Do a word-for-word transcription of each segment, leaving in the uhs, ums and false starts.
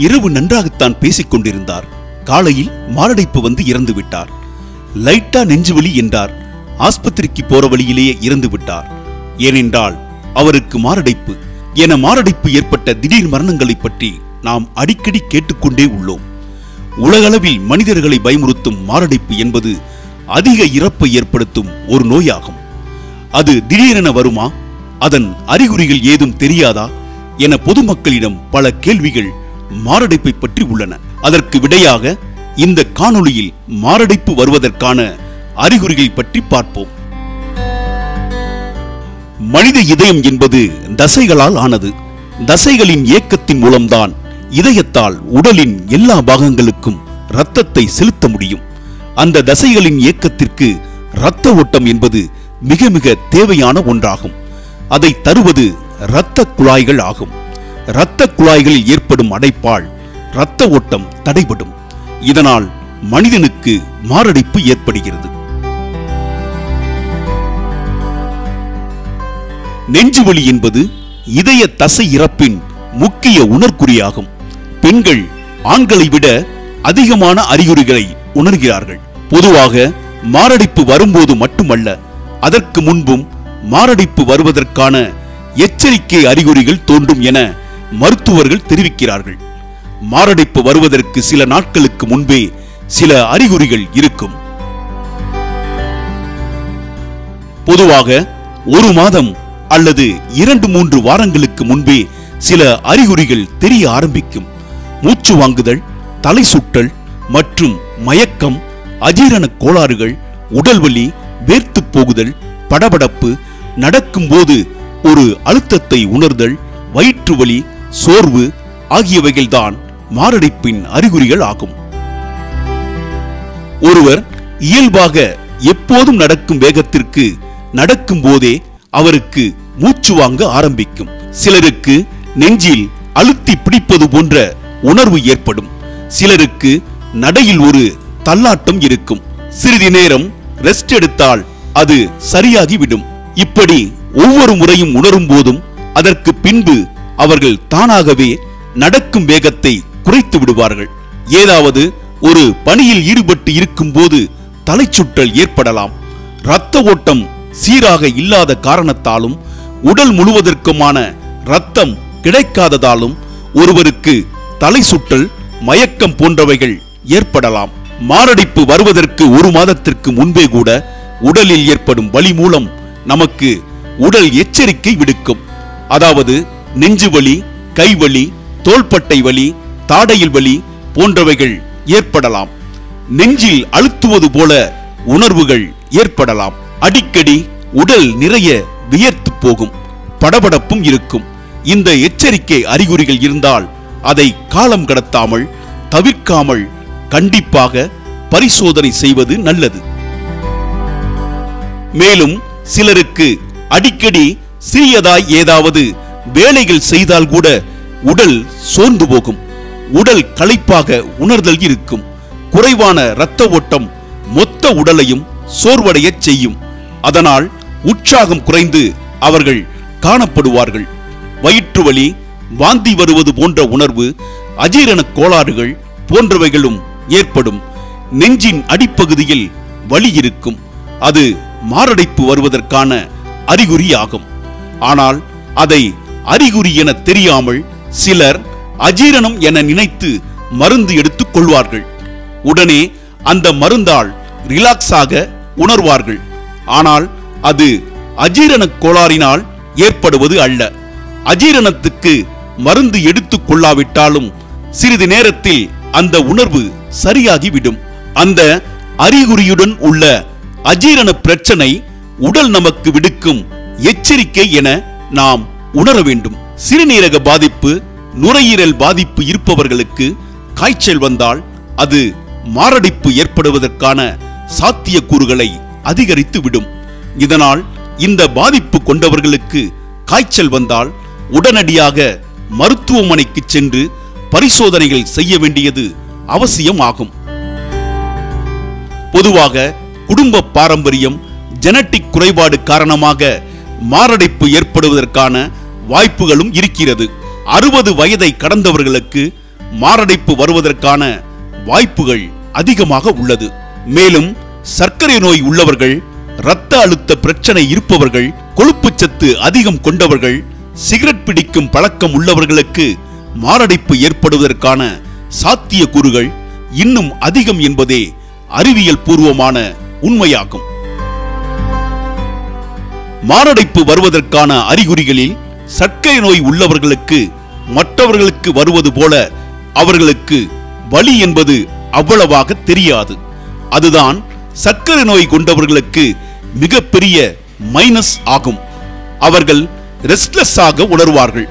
இரவு நன்றாகத்தான் பேசிக் கொண்டிருந்தார். காலையில் மாரடைப்பு வந்து இறந்து விட்டார். லைட்டா நெஞ்சுவலி என்றார். ஆஸ்பத்திரிக்கு போற வழியிலேயே இறந்து விட்டார். ஏனென்றால் அவருக்கு மாரடைப்பு என மாரடைப்பு ஏற்பட்ட திடீர் மரணங்களை பற்றி நாம் அடிக்கடி கேட்டுக்கொண்டே உள்ளோம். உலகளவில் மனிதர்களை பயமுறுத்தும் மாரடைப்பு என்பது அதிக இறப்பை ஏற்படுத்தும் ஒரு நோயாகும். அது திடீரென வருமா, அதன் அறிகுறிகள் ஏதும் தெரியாதா என பொதுமக்களிடம் பல கேள்விகள் மாரடைப்பை பற்றி உள்ளன. அதற்கு விடையாக இந்த காணொளியில் மாரடைப்பு வருவதற்கான அறிகுறிகள் பற்றி பார்ப்போம். மனித இதயம் என்பது தசைகளால் ஆனது. தசைகளின் இயக்கத்தின் மூலம்தான் இதயத்தால் உடலின் எல்லா பாகங்களுக்கும் இரத்தத்தை செலுத்த முடியும். அந்த தசைகளின் இயக்கத்திற்கு இரத்த ஓட்டம் என்பது மிக மிக தேவையான ஒன்றாகும். அதை தருவது இரத்த குழாய்கள் ஆகும். இரத்த குழாய்களில் ஏற்படும் அடைப்பால் இரத்த ஓட்டம் தடைபடும். இதனால் மனிதனுக்கு மாரடைப்பு ஏற்படுகிறது. நெஞ்சுவலி என்பது இதய தசை இறப்பின் முக்கிய உணர்குறியாகும். பெண்கள் ஆண்களை விட அதிகமான அறிகுறிகளை உணர்கிறார்கள். பொதுவாக மாரடைப்பு வரும்போது மட்டுமல்ல, அதற்கு முன்பும் மாரடைப்பு வருவதற்கான எச்சரிக்கை அறிகுறிகள் தோன்றும் என மருத்துவர்கள் தெரிவிக்கிறார்கள். மாரடைப்பு வருவதற்கு சில நாட்களுக்கு முன்பே சில அறிகுறிகள் இருக்கும். பொதுவாக ஒரு மாதம் அல்லது இரண்டு மூன்று வாரங்களுக்கு முன்பே சில அறிகுறிகள் தெரிய ஆரம்பிக்கும். மூச்சு வாங்குதல், தலை சுற்றல் மற்றும் மயக்கம், அஜீரண கோளாறுகள், உடல்வலி, வேர்த்து போகுதல், படபடப்பு, நடக்கும்போது ஒரு அழுத்தத்தை உணர்தல், வயிற்று வலி, சோர்வு ஆகியவைகள்தான் மாரடைப்பின் அறிகுறிகள் ஆகும். ஒருவர் இயல்பாக எப்போதும் நடக்கும் வேகத்திற்கு நடக்கும் போதே அவருக்கு மூச்சு வாங்க ஆரம்பிக்கும். சிலருக்கு நெஞ்சில் அழுத்தி பிடிப்பது போன்ற உணர்வு ஏற்படும். சிலருக்கு நடையில் ஒரு தள்ளாட்டம் இருக்கும். சிறிது நேரம் ரெஸ்ட் எடுத்தால் அது சரியாகிவிடும். இப்படி ஒவ்வொரு முறையும் உணரும் போதும் அதற்கு பின்பு அவர்கள் தானாகவே நடக்கும் வேகத்தை குறைத்து விடுவார்கள். ஏதாவது ஒரு பணியில் ஈடுபட்டு இருக்கும் போது தலை சுற்றல் ஏற்படலாம். இரத்த ஓட்டம் சீராக இல்லாத காரணத்தாலும் உடல் முழுவதற்குமான இரத்தம் கிடைக்காததாலும் ஒருவருக்கு தலை சுற்றல், மயக்கம் போன்றவைகள் ஏற்படலாம். மாரடைப்பு வருவதற்கு ஒரு மாதத்திற்கு முன்பே கூட உடலில் ஏற்படும் வலி மூலம் நமக்கு உடல் எச்சரிக்கை விடுக்கும். அதாவது நெஞ்சுவலி, கைவலி, தோள்பட்டை வலி, தாடையில் வலி போன்றவைகள் ஏற்படலாம். நெஞ்சில் அழுத்துவது போல உணர்வுகள் ஏற்படலாம். அடிக்கடி உடல் நிறைய வியர்த்து போகும். படபடப்பும் இருக்கும். இந்த எச்சரிக்கை அறிகுறிகள் இருந்தால் அதை காலம் கடத்தாமல் தவிர்க்காமல் கண்டிப்பாக பரிசோதனை செய்வது நல்லது. மேலும் சிலருக்கு அடிக்கடி சிறியதாய் ஏதாவது வேலைகள் செய்தால் கூட உடல் சோர்ந்து போகும். உடல் களைப்பாக உணர்தல் இருக்கும். குறைவான இரத்த ஓட்டம் மொத்த உடலையும் சோர்வடைய செய்யும். அதனால் உற்சாகம் குறைந்து அவர்கள் காணப்படுவார்கள். வயிற்று வலி, வாந்தி வருவது போன்ற உணர்வு, அஜீரண கோளாறுகள் போன்றவைகளும் ஏற்படும். நெஞ்சின் அடிப்பகுதியில் வலி இருக்கும். அது மாரடைப்பு வருவதற்கான அறிகுறியாகும். ஆனால் அதை அறிகுறி என தெரியாமல் சிலர் அஜீரணம் என நினைத்து மருந்து எடுத்துக் கொள்வார்கள். உடனே அந்த மருந்தால் ரிலாக்ஸாக உணர்வார்கள். ஆனால் அது அஜீரண கோளாறினால் ஏற்படுவது அல்ல. அஜீரணத்துக்கு மருந்து எடுத்துக் கொள்ளாவிட்டாலும் சிறிது நேரத்தில் அந்த உணர்வு சரியாகிவிடும். அந்த அறிகுறியுடன் உள்ள அஜீரண பிரச்சனை உடல் நமக்கு விடுக்கும் எச்சரிக்கை என நாம் உணர வேண்டும். சிறுநீரக பாதிப்பு, நுரையீரல் பாதிப்பு இருப்பவர்களுக்கு காய்ச்சல் வந்தால் அது மாரடைப்பு ஏற்படுவதற்கான சாத்தியக்கூறுகளை அதிகரித்து விடும். இதனால் இந்த பாதிப்பு கொண்டவர்களுக்கு காய்ச்சல் வந்தால் உடனடியாக மருத்துவமனைக்கு சென்று பரிசோதனைகள் செய்ய வேண்டியது அவசியமாகும். பொதுவாக குடும்ப பாரம்பரியம், ஜெனட்டிக் குறைபாடு காரணமாக மாரடைப்பு ஏற்படுவதற்கான வாய்ப்புகளும் இருக்கிறது. அறுபது வயதை கடந்தவர்களுக்கு மாரடைப்பு வருவதற்கான வாய்ப்புகள் அதிகமாக உள்ளது. மேலும் சர்க்கரை நோய் உள்ளவர்கள், இரத்த அழுத்த பிரச்சனை இருப்பவர்கள், கொழுப்புச்சத்து அதிகம் கொண்டவர்கள், சிகரெட் பிடிக்கும் பழக்கம் உள்ளவர்களுக்கு மாரடைப்பு ஏற்படுவதற்கான சாத்தியக்கூறுகள் இன்னும் அதிகம் என்பதே அறிவியல் பூர்வமான உண்மையாகும். மாரடைப்பு வருவதற்கான அறிகுறிகளில் சர்க்கரை நோய் உள்ளவர்களுக்கு மற்றவர்களுக்கு வருவது போல அவர்களுக்கு வலி என்பது அவ்வளவாக தெரியாது. அதுதான் சர்க்கரை நோய் கொண்டவர்களுக்கு மிகப்பெரிய மைனஸ் ஆகும். அவர்கள் ரெஸ்ட்லெஸ் ஆக உணர்வார்கள்.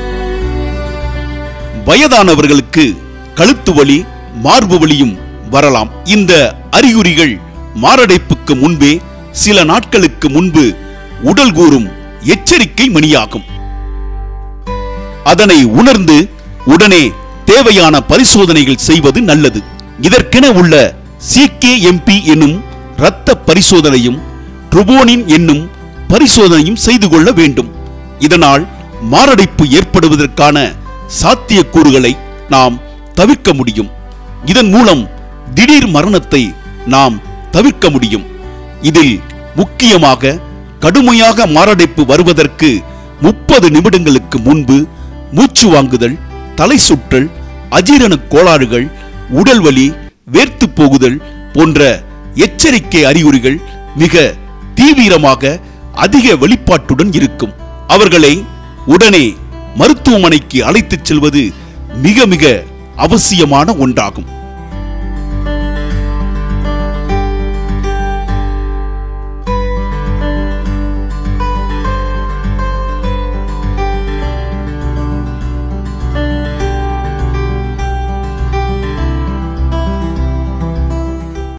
வயதானவர்களுக்கு கழுத்து வலி, மார்பு வலியும் வரலாம். இந்த அறிகுறிகள் மாரடைப்புக்கு முன்பே சில நாட்களுக்கு முன்பு உடல் கூறும் எச்சரிக்கை மணியாகும். அதனை உணர்ந்து உடனே தேவையான பரிசோதனைகள் செய்வது நல்லது. இதற்கென உள்ள சி கே எம் பி என்னும் இரத்த பரிசோதனையும் ட்ரோபோனின் என்னும் பரிசோதனையும் செய்து கொள்ள வேண்டும். இதனால் மாரடைப்பு ஏற்படுவதற்கான சாத்தியக்கூறுகளை நாம் தவிர்க்க முடியும். இதன் மூலம் திடீர் மரணத்தை நாம் தவிர்க்க முடியும். இதில் முக்கியமாக கடுமையாக மாரடைப்பு வருவதற்கு முப்பது நிமிடங்களுக்கு முன்பு மூச்சு வாங்குதல், தலை சுற்றல், அஜீரண கோளாறுகள், உடல் வலி, வேர்த்து போகுதல் போன்ற எச்சரிக்கை அறிகுறிகள் மிக தீவிரமாக அதிக வெளிப்பாட்டுடன் இருக்கும். அவர்களை உடனே மருத்துவமனைக்கு அழைத்துச் செல்வது மிக மிக அவசியமான ஒன்றாகும்.